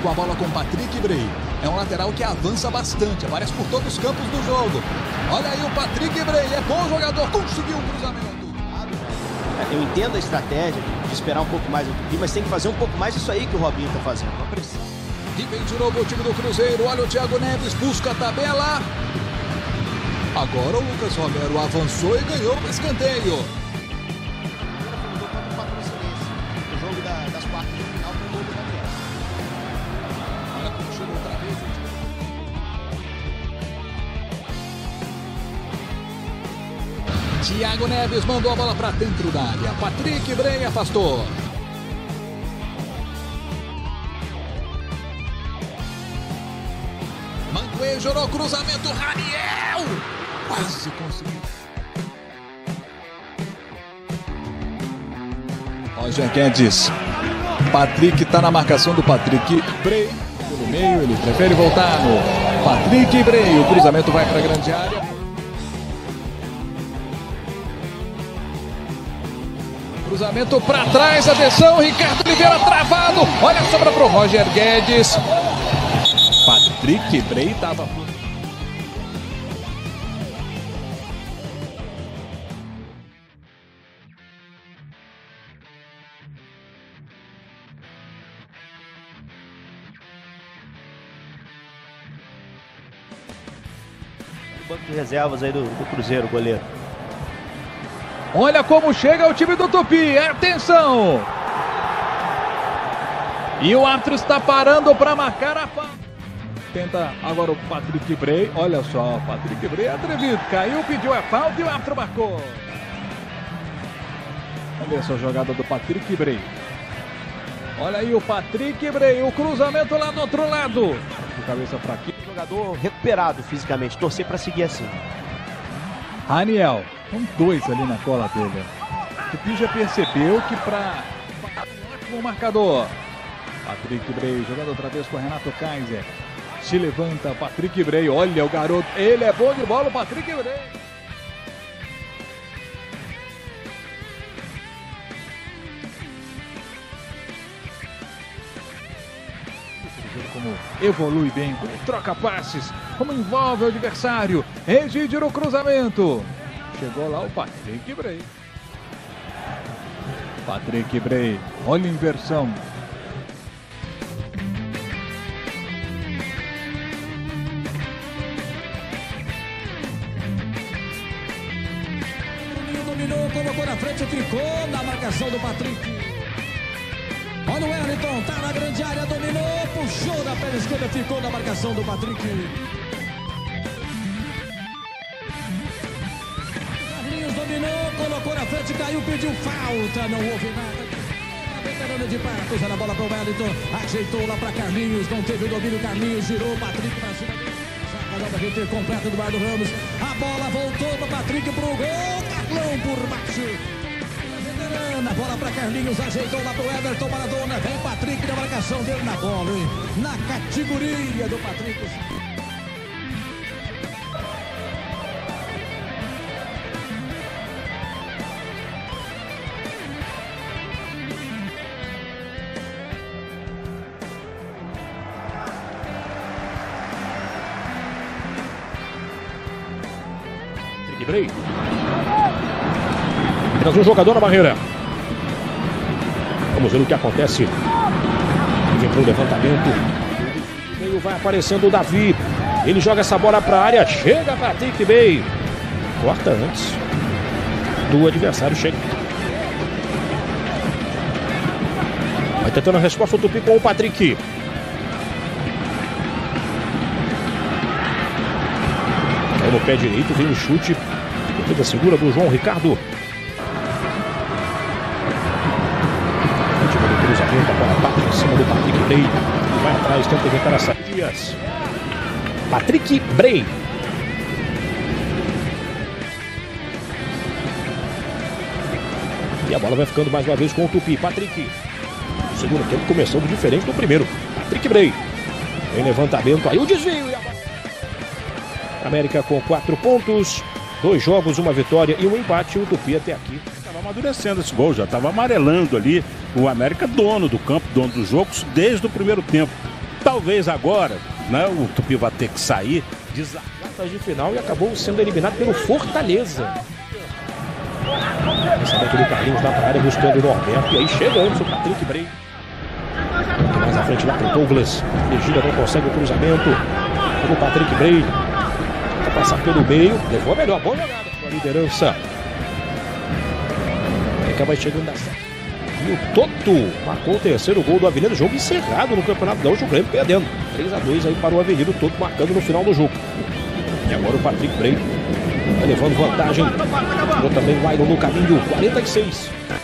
com a bola com Patrick Bray. É um lateral que avança bastante, aparece por todos os campos do jogo. Olha aí o Patrick Bray, é bom jogador, conseguiu um cruzamento. Eu entendo a estratégia de esperar um pouco mais o Tupi, mas tem que fazer um pouco mais isso aí que o Robinho está fazendo. Não precisa. E vem de novo o time do Cruzeiro, olha o Thiago Neves, busca a tabela. Agora o Lucas Romero avançou e ganhou o escanteio. O jogo das quartas de final com o gol do Daniel. Olha como chegou outra vez o time. Thiago Neves mandou a bola para dentro da área. Patrick Bray afastou. Mancoejo no cruzamento, Raniel! Quase conseguiu. Roger Guedes. Patrick está na marcação do Patrick Bray. Pelo meio, ele prefere voltar no Patrick Bray. O cruzamento vai para a grande área. Cruzamento para trás, atenção, Ricardo Oliveira travado. Olha a sobra para o Roger Guedes. Patrick Bray estava... Banco de reservas aí do Cruzeiro, goleiro. Olha como chega o time do Tupi, atenção! E o árbitro está parando para marcar a falta. Tenta agora o Patrick Bray, olha só, o Patrick Bray é atrevido, caiu, pediu a falta e o árbitro marcou. Vamos ver essa jogada do Patrick Bray. Olha aí o Patrick Bray, o cruzamento lá do outro lado. De cabeça para aqui. Jogador recuperado fisicamente, torcer para seguir assim. Raniel, são dois ali na cola dele. O Tupi já percebeu que para um ótimo marcador. Patrick Bray jogando outra vez com o Renato Kaiser. Se levanta, Patrick Bray, olha o garoto, ele é bom de bola, o Patrick Bray. Como evolui bem, como troca passes, como envolve o adversário. Egídio no cruzamento. Chegou lá o Patrick Bray. Patrick Bray, olha a inversão. Dominou, colocou na frente, ficou na marcação do Patrick. Olha o Wellington, tá na grande área, dominou, puxou na perna esquerda, ficou na marcação do Patrick. Carlinhos dominou, colocou na frente, caiu, pediu falta, não houve nada. Veterano de Patos, olha a bola pro Wellington, ajeitou lá pra Carlinhos, não teve o domínio, Carlinhos girou, Patrick pra cima dele. Agora vai ter completo do Eduardo Ramos, a bola voltou pro Patrick pro gol, Carlão por baixo. Na bola para Carlinhos, ajeitou lá pro Everton Maradona, vem Patrick na marcação dele na bola, hein? Na categoria do Patrick. Patrick Bray. Traz um jogador na barreira. Vamos ver o que acontece. Vem para o levantamento. Meio vai aparecendo o Davi. Ele joga essa bola para a área. Chega Patrick Bray. Corta antes do adversário. Chega. Vai tentando a resposta o Tupi com o Patrick. Caiu no pé direito. Vem o chute. Toda segura do João Ricardo. Cruzamento, a bola bate em cima do Patrick Bray. Vai atrás, tenta evitar a saída. Patrick Bray. E a bola vai ficando mais uma vez com o Tupi. Patrick. O segundo tempo começando diferente do primeiro. Patrick Bray. Em levantamento aí o desvio. E a bola... América com 4 pontos. 2 jogos, 1 vitória e 1 empate. O Tupi até aqui estava amadurecendo esse gol, já estava amarelando ali. O América dono do campo, dono dos jogos, desde o primeiro tempo. talvez agora, né, o Tupi vai ter que sair de final e acabou sendo eliminado pelo Fortaleza. Pensamento do Carlinhos lá para a área buscando o Norberto. E aí chega antes o Patrick Bray. Muito mais à frente lá para o Douglas. Legília não consegue o cruzamento. O Patrick Bray vai passar pelo meio. Levou a melhor. Boa jogada com a liderança. América vai chegando da sete. E o Toto marcou o terceiro gol do Avenida. Jogo encerrado no Campeonato Gaúcho. O Grêmio perdendo 3-2 aí para o Avenida. O Toto marcando no final do jogo. E agora o Patrick Bray vai levando vantagem. Também o Iron no caminho, 46.